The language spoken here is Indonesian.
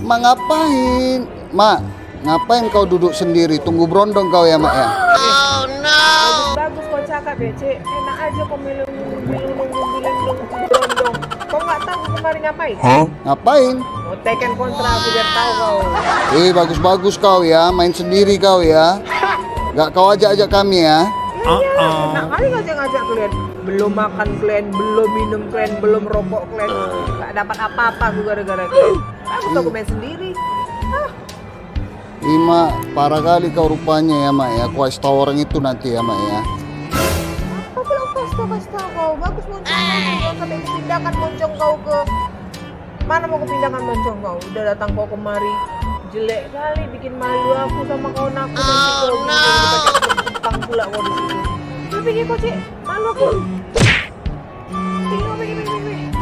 Mak ngapain? Mak, ngapain kau duduk sendiri? Tunggu berondong kau ya, Mak ya? Oh no. Bagus kau cakap ya, Cik. Enak aja kau berondong. Kau nggak tahu kemarin ngapain? Ngapain? Mau tekan kontra aku biar tahu kau. Bagus-bagus kau ya, main sendiri kau ya. Gak kau ajak-ajak kami ya. Enak kali ngajak-ngajak kalian. Belum makan kalian, belum minum kalian, belum rokok kalian. Gak dapat apa-apa aku gara-gara kalian. Aku main sendiri. Mak, parah kali kau rupanya ya, Mak ya. Aku kasih tahu orang itu nanti ya, Mak ya. Kau bilang kasih tahu kau. Bagus moncong kau. Sampai kupindahkan moncong kau ke mana mau kupindahkan moncong kau? Udah datang kau kemari. Jelek kali bikin malu aku sama kawan aku. Oh no. Tentang pula kau di situ. Lu pikir kau, Cik? Malu aku. Pergi.